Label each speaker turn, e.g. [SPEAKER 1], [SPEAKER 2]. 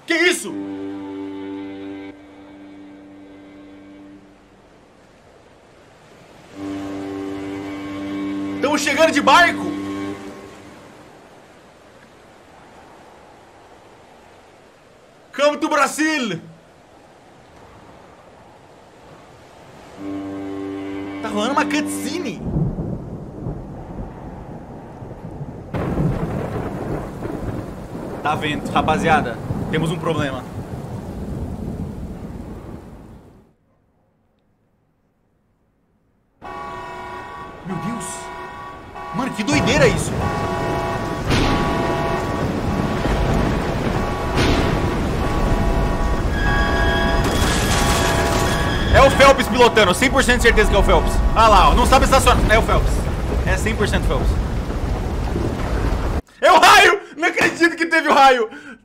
[SPEAKER 1] Que isso? Estamos chegando de barco? Come to Brasil! Tá rolando uma cutscene. Tá vendo, rapaziada? Temos um problema. Meu Deus! Mano, que doideira isso! É o Phelps pilotando, 100% de certeza que é o Phelps. Ah lá, ó, não sabe estacionar. É o Phelps. É 100% Phelps. É o raio! Não acredito que teve o raio!